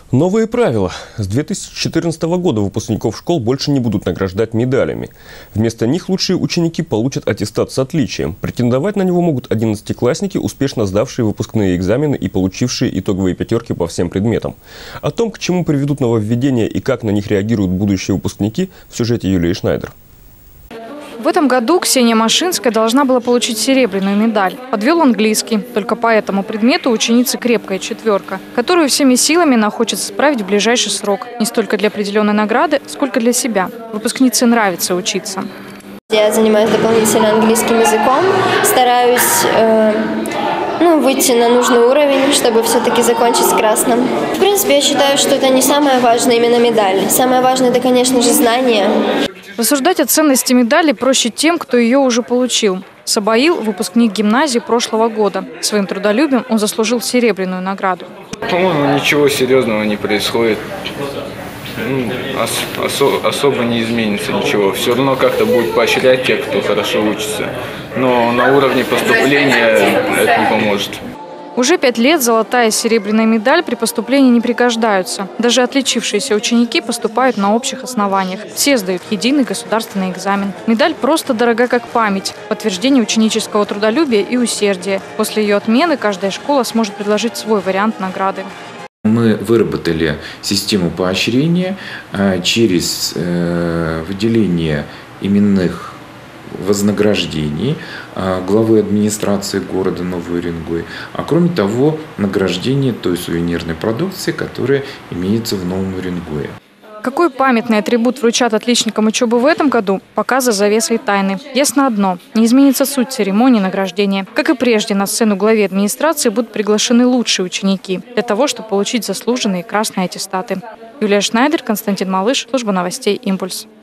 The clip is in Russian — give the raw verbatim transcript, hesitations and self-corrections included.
Новые правила. С две тысячи четырнадцатого года выпускников школ больше не будут награждать медалями. Вместо них лучшие ученики получат аттестат с отличием. Претендовать на него могут одиннадцатиклассники, успешно сдавшие выпускные экзамены и получившие итоговые пятерки по всем предметам. О том, к чему приведут нововведения и как на них реагируют будущие выпускники, в сюжете Юлии Шнайдер. В этом году Ксения Машинская должна была получить серебряную медаль. Подвел английский. Только по этому предмету ученицы крепкая четверка, которую всеми силами она хочет справить в ближайший срок. Не столько для определенной награды, сколько для себя. Выпускнице нравится учиться. Я занимаюсь дополнительно английским языком, стараюсь э, ну, выйти на нужный уровень, чтобы все-таки закончить с красным. В принципе, я считаю, что это не самое важное именно медаль. Самое важное – это, конечно же, знания. Рассуждать о ценности медали проще тем, кто ее уже получил. Сабаил – выпускник гимназии прошлого года. Своим трудолюбием он заслужил серебряную награду. По-моему, ничего серьезного не происходит. Ну, ос осо особо не изменится ничего. Все равно как-то будут поощрять тех, кто хорошо учится. Но на уровне поступления это не поможет. Уже пять лет золотая и серебряная медаль при поступлении не пригождаются. Даже отличившиеся ученики поступают на общих основаниях. Все сдают единый государственный экзамен. Медаль просто дорога как память, подтверждение ученического трудолюбия и усердия. После ее отмены каждая школа сможет предложить свой вариант награды. Мы выработали систему поощрения через выделение именных вознаграждений главы администрации города Новый Уренгой, а кроме того награждение той сувенирной продукции, которая имеется в Новом Уренгое. Какой памятный атрибут вручат отличникам учебы в этом году, пока за завесой тайны. Ясно одно – не изменится суть церемонии награждения. Как и прежде, на сцену главе администрации будут приглашены лучшие ученики для того, чтобы получить заслуженные красные аттестаты. Юлия Шнайдер, Константин Малыш, служба новостей «Импульс».